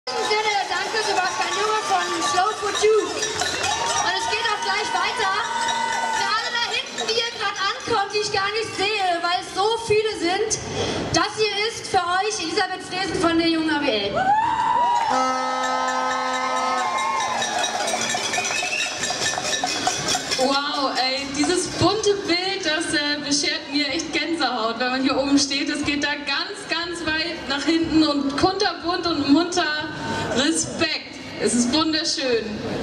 Sinne, danke Sebastian Junge von Slow for Two. Und es geht auch gleich weiter. Für alle da hinten, die ihr gerade ankommt, die ich gar nicht sehe, weil es so viele sind, das hier ist für euch Elisabeth Fresen von der Jungen AWL. Wow, ey, dieses bunte Bild, das beschert mir echt Gänsehaut, wenn man hier oben steht. Es geht da ganz weit nach hinten und kunterbunt und munter. Respekt, es ist wunderschön.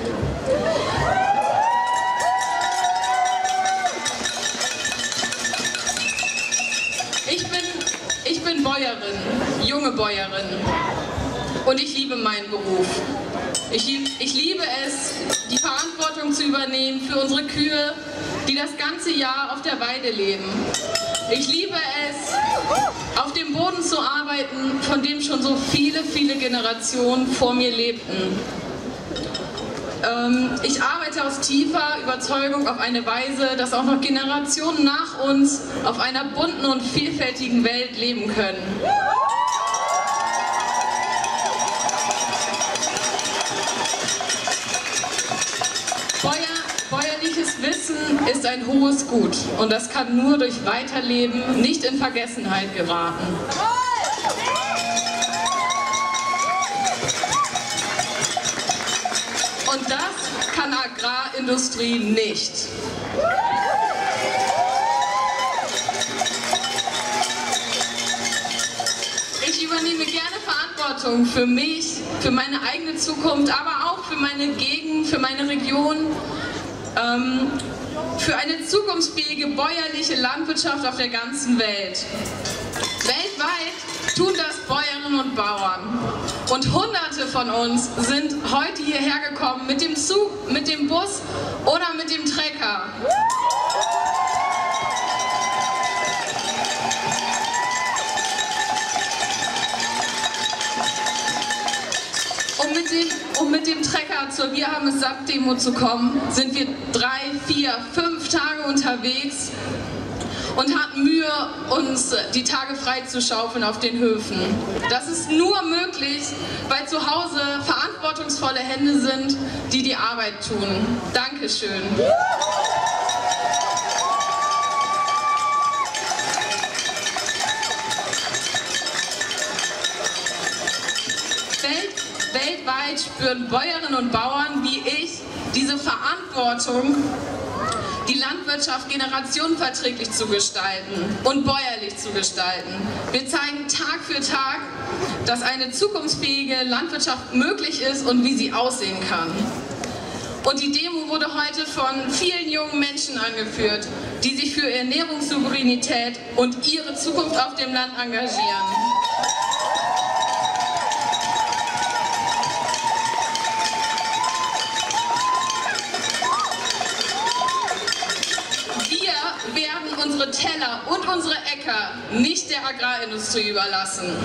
Ich bin Bäuerin, junge Bäuerin, und ich liebe meinen Beruf. Ich liebe es, die Verantwortung zu übernehmen für unsere Kühe, die das ganze Jahr auf der Weide leben. Ich liebe es, auf dem Boden zu arbeiten, von dem schon so viele Generationen vor mir lebten. Ich arbeite aus tiefer Überzeugung auf eine Weise, dass auch noch Generationen nach uns auf einer bunten und vielfältigen Welt leben können. Bäuerliches Wissen ist ein hohes Gut und das kann nur durch Weiterleben nicht in Vergessenheit geraten. Und das kann Agrarindustrie nicht. Ich übernehme gerne Verantwortung für mich, für meine eigene Zukunft, aber auch für meine Gegend, für meine Region, für eine zukunftsfähige bäuerliche Landwirtschaft auf der ganzen Welt. Weltweit tun das Bäuerinnen und Bauern. Und Hunderte von uns sind heute hierher gekommen mit dem Zug, mit dem Bus oder mit dem Trecker. Um mit dem Trecker zur Wir haben es satt Demo zu kommen, sind wir 3, 4, 5 Tage unterwegs und hatten Mühe, uns die Tage frei zu schaufeln auf den Höfen. Das ist nur möglich, weil zu Hause verantwortungsvolle Hände sind, die die Arbeit tun. Dankeschön. Weltweit spüren Bäuerinnen und Bauern wie ich diese Verantwortung, die Landwirtschaft generationenverträglich zu gestalten und bäuerlich zu gestalten. Wir zeigen Tag für Tag, dass eine zukunftsfähige Landwirtschaft möglich ist und wie sie aussehen kann. Und die Demo wurde heute von vielen jungen Menschen angeführt, die sich für Ernährungssouveränität und ihre Zukunft auf dem Land engagieren. Unsere Teller und unsere Äcker nicht der Agrarindustrie überlassen.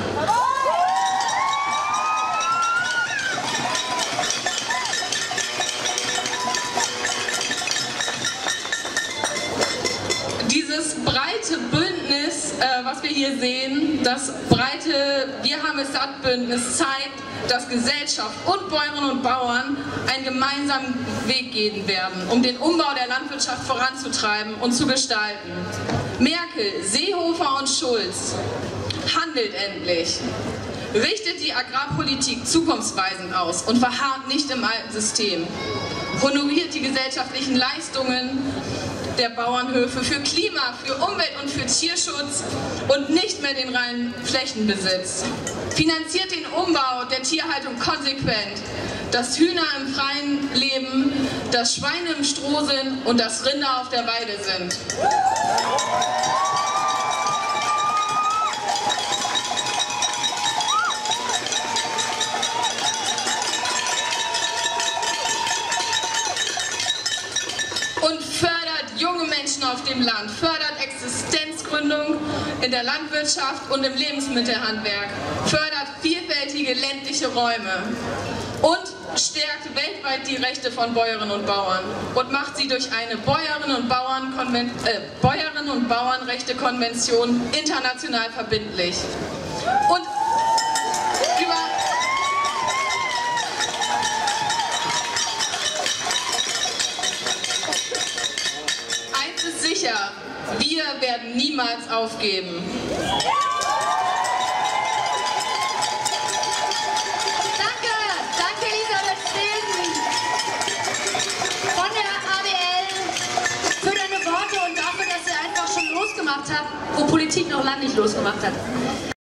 Dieses breite Bündnis, was wir hier sehen, das breite Wir haben es satt Bündnis zeigt, dass Gesellschaft und Bäuerinnen und Bauern einen gemeinsamen Weg gehen werden, um den Umbau der Landwirtschaft voranzutreiben und zu gestalten. Merkel, Seehofer und Schulz, handelt endlich. Richtet die Agrarpolitik zukunftsweisend aus und verharrt nicht im alten System. Honoriert die gesellschaftlichen Leistungen der Bauernhöfe für Klima, für Umwelt und für Tierschutz und nicht mehr den reinen Flächenbesitz. Finanziert den Umbau der Tierhaltung konsequent, dass Hühner im Freien leben, dass Schweine im Stroh sind und dass Rinder auf der Weide sind. Und fördert junge Menschen auf dem Land, fördert Existenzgründung in der Landwirtschaft und im Lebensmittelhandwerk, fördert vielfältige ländliche Räume und stärkt weltweit die Rechte von Bäuerinnen und Bauern und macht sie durch eine Bäuerinnen- und Bauernrechte-Konvention international verbindlich. Und sicher, wir werden niemals aufgeben. Danke Elisabeth Stegen von der AWL für deine Worte und dafür, dass ihr einfach schon losgemacht habt, wo Politik noch lange nicht losgemacht hat.